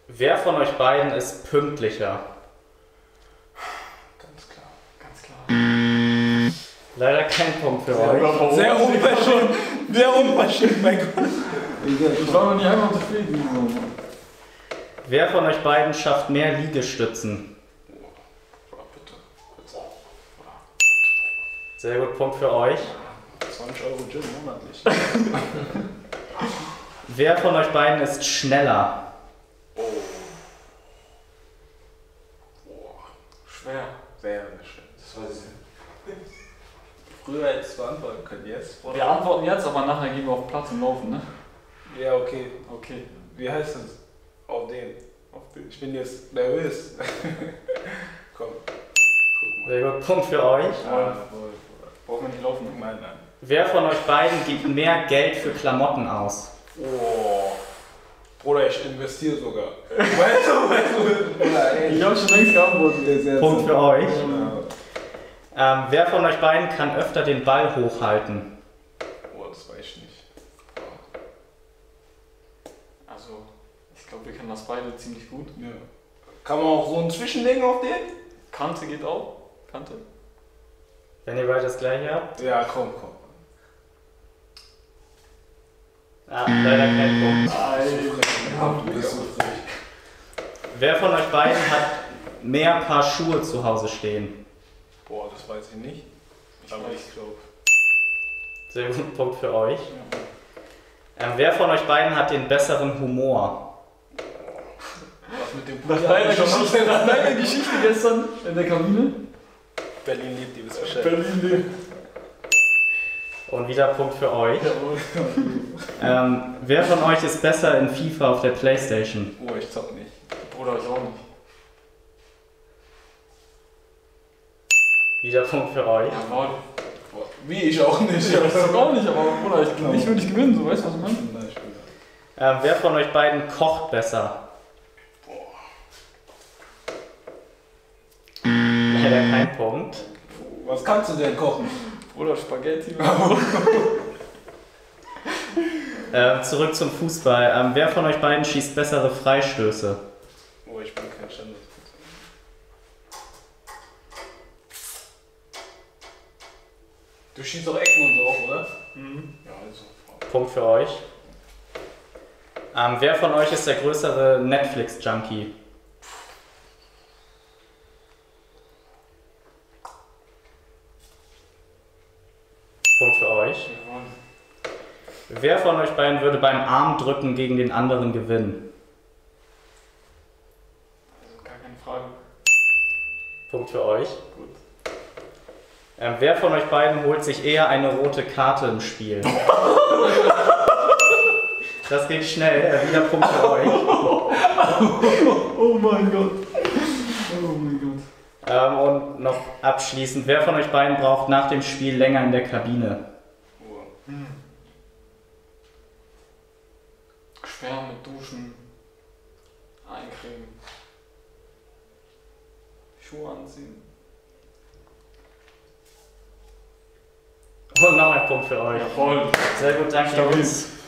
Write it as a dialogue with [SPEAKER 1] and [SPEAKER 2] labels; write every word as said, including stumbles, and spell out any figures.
[SPEAKER 1] Wer von euch beiden ist pünktlicher?
[SPEAKER 2] Ganz klar, ganz klar.
[SPEAKER 1] Leider kein Punkt für
[SPEAKER 2] Sehr
[SPEAKER 1] euch.
[SPEAKER 2] Sehr unverschämt, sehr unverschämt, mein Gott.
[SPEAKER 3] Ich war noch nicht einmal zu spät.
[SPEAKER 1] Wer von euch beiden schafft mehr Liegestützen?
[SPEAKER 2] Bitte.
[SPEAKER 1] Sehr gut, Punkt für euch.
[SPEAKER 2] zwanzig Euro Gym monatlich.
[SPEAKER 1] Wer von euch beiden ist schneller?
[SPEAKER 2] Oh. Boah. Schwer. Sehr, sehr schwer.
[SPEAKER 3] Das weiß ich nicht. Früher hättest du beantworten können, jetzt? Oder?
[SPEAKER 4] Wir antworten jetzt, aber nachher gehen wir auf Platz und laufen, ne?
[SPEAKER 2] Ja, okay.
[SPEAKER 4] Okay.
[SPEAKER 2] Wie heißt es? Auf den. Auf den. Ich bin jetzt nervös. Komm. Guck mal.
[SPEAKER 1] Sehr gut, Punkt für euch.
[SPEAKER 2] Ah, voll,
[SPEAKER 4] Brauchen wir nicht laufen?
[SPEAKER 2] voll. Nein, nein.
[SPEAKER 1] Wer von euch beiden gibt mehr Geld für Klamotten aus?
[SPEAKER 2] Oh. Bruder, ich investiere sogar. Weißt du, weißt du, Bruder, ey.
[SPEAKER 4] Ich habe schon längst geantwortet.
[SPEAKER 1] Punkt für euch.
[SPEAKER 2] Ja.
[SPEAKER 1] Ähm, wer von euch beiden kann öfter den Ball hochhalten?
[SPEAKER 2] Boah, das weiß ich nicht.
[SPEAKER 4] Also, ich glaube, wir kennen das beide ziemlich gut.
[SPEAKER 2] Ja. Kann man auch so ein Zwischending auf den?
[SPEAKER 4] Kante geht auch. Kante.
[SPEAKER 1] Wenn ihr beide das gleiche habt?
[SPEAKER 2] Ja, komm, komm.
[SPEAKER 1] Ah, leider kein Punkt.
[SPEAKER 2] Ja, du bist so frech.
[SPEAKER 1] Wer von euch beiden hat mehr Paar Schuhe zu Hause stehen?
[SPEAKER 2] Boah, das weiß ich nicht. Aber ich glaube.
[SPEAKER 1] Sehr gut, Punkt für euch. Ähm, wer von euch beiden hat den besseren Humor?
[SPEAKER 2] Was mit dem
[SPEAKER 4] Nach
[SPEAKER 2] Pulli
[SPEAKER 4] deiner
[SPEAKER 2] hab ich schon
[SPEAKER 4] Geschichte, nach deiner Geschichte gestern in der Kabine.
[SPEAKER 2] Berlin liebt die, wisst Bescheid.
[SPEAKER 4] Berlin lebt.
[SPEAKER 1] Und wieder Punkt für euch.
[SPEAKER 4] Jawohl.
[SPEAKER 1] Ähm, wer von euch ist besser in FIFA auf der Playstation?
[SPEAKER 2] Oh, ich zock nicht.
[SPEAKER 4] Bruder, ich auch nicht.
[SPEAKER 1] Wieder Punkt für euch.
[SPEAKER 4] Jawohl.
[SPEAKER 2] Boah, wie ich auch nicht.
[SPEAKER 4] Ja, ich sag auch nicht, aber Bruder, ich, ich will nicht gewinnen, so weißt du, was ich meine?
[SPEAKER 2] Nein, ich will nicht.
[SPEAKER 1] Ähm, wer von euch beiden kocht besser? Leider kein Punkt.
[SPEAKER 2] Was kannst du denn kochen?
[SPEAKER 4] Bruder, Spaghetti.
[SPEAKER 1] Ähm, zurück zum Fußball. Ähm, wer von euch beiden schießt bessere Freistöße?
[SPEAKER 2] Oh, ich bin kein Standard. Du schießt auch Ecken und so auch, oder?
[SPEAKER 4] Mhm.
[SPEAKER 2] Ja, also.
[SPEAKER 1] Punkt für euch. Ähm, wer von euch ist der größere Netflix-Junkie? Punkt für euch.
[SPEAKER 4] Jawohl.
[SPEAKER 1] Wer von euch beiden würde beim Armdrücken gegen den anderen gewinnen?
[SPEAKER 4] Also gar keine Frage.
[SPEAKER 1] Punkt für euch.
[SPEAKER 4] Gut.
[SPEAKER 1] Ähm, wer von euch beiden holt sich eher eine rote Karte im Spiel? Das geht schnell. Äh, wieder Punkt für euch.
[SPEAKER 4] Oh mein Gott. Oh mein Gott.
[SPEAKER 1] Ähm, und noch abschließend, wer von euch beiden braucht nach dem Spiel länger in der Kabine?
[SPEAKER 2] Oh.
[SPEAKER 4] Hm. Schwer mit Duschen, eincremen, Schuhe anziehen.
[SPEAKER 1] Und noch ein Punkt für euch.
[SPEAKER 4] Jawohl.
[SPEAKER 1] Sehr gut, danke
[SPEAKER 4] Stabil.
[SPEAKER 1] uns.